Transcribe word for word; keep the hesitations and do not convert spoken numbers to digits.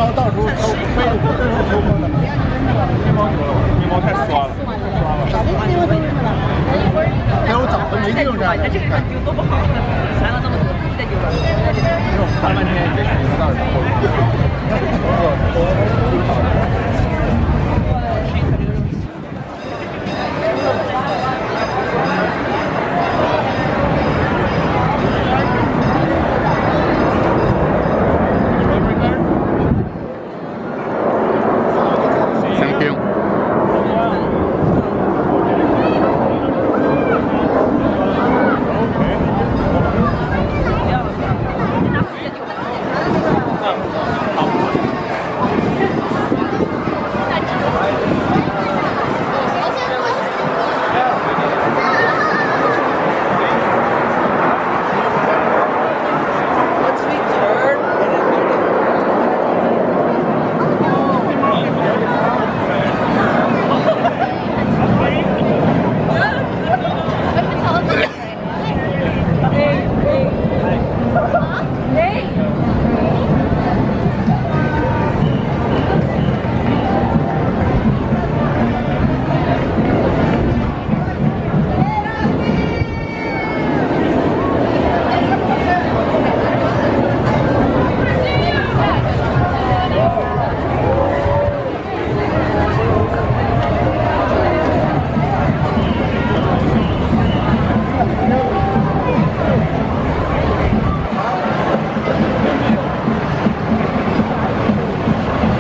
到到时候抽飞，这时候抽风的。面包有了，面包太刷了， 啥的面包都有了。 还有枣子没地方粘。 这个丢多不好，传了那么多，再丢了。 看了半天也没到。